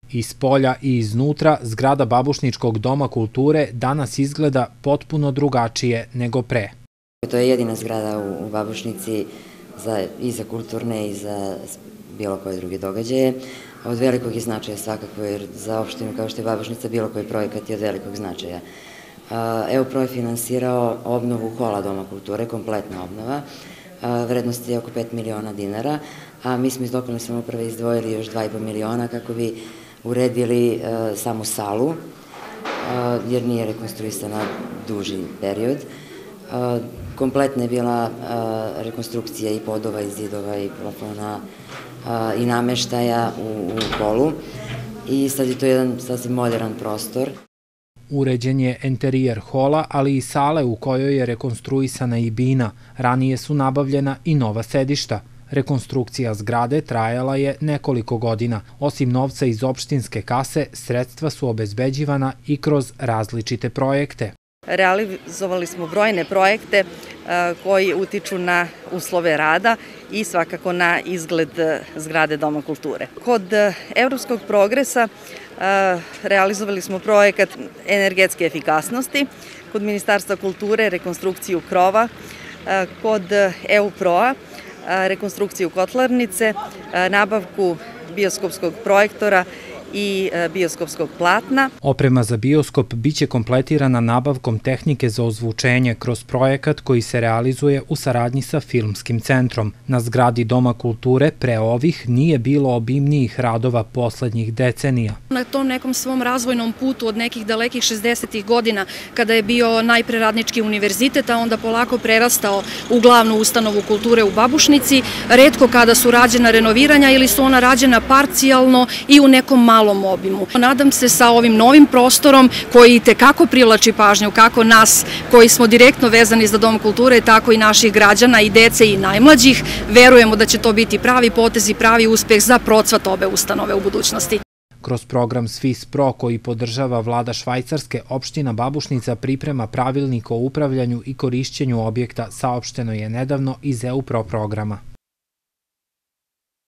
Iz polja i iznutra zgrada Babušničkog doma kulture danas izgleda potpuno drugačije nego pre. To je jedina zgrada u Babušnici i za kulturne i za bilo koje druge događaje. Od velikog je značaja svakako, jer za opštinu kao što je Babušnica bilo koji projekat je od velikog značaja. EUPRO je finansirao obnovu hola Doma kulture, kompletna obnova. Vrednost je oko 5 miliona dinara, a mi smo iz lokalne samouprave izdvojili još 2,5 miliona kako bi uredili samu salu, jer nije rekonstruisana duži period. Kompletna je bila rekonstrukcija i podova, i zidova, i plafona, i nameštaja u holu i sad je to jedan sasvim modern prostor. Uređen je enterijer hola, ali i sale u kojoj je rekonstruisana i bina. Ranije su nabavljena i nova sedišta. Rekonstrukcija zgrade trajala je nekoliko godina. Osim novca iz opštinske kase, sredstva su obezbeđivana i kroz različite projekte. Realizovali smo brojne projekte koji utiču na uslove rada i svakako na izgled zgrade Doma kulture. Kod Evropskog progresa realizovali smo projekat energetske efikasnosti, kod Ministarstva kulture rekonstrukciju krova, kod EUPRO-a rekonstrukciju kotlarnice, nabavku bioskopskog projektora i bioskopskog platna. Oprema za bioskop biće kompletirana nabavkom tehnike za ozvučenje kroz projekat koji se realizuje u saradnji sa Filmskim centrom. Na zgradi Doma kulture pre ovih nije bilo obimnijih radova poslednjih decenija. Na tom nekom svom razvojnom putu od nekih dalekih 60. godina, kada je bio najpre Radnički univerzitet, a onda polako prerastao u glavnu ustanovu kulture u Babušnici, retko kada su rađena renoviranja ili su ona rađena parcijalno i u nekom malom obimu. Nadam se sa ovim novim prostorom koji itekako privlači pažnju kako nas koji smo direktno vezani za Dom kulture, tako i naših građana i dece i najmlađih. Verujemo da će to biti pravi potez i pravi uspeh za procvat obe ustanove u budućnosti. Kroz program Swiss Pro koji podržava vlada Švajcarske, opština Babušnica priprema pravilnik o upravljanju i korišćenju objekta, saopšteno je nedavno iz EUPRO programa.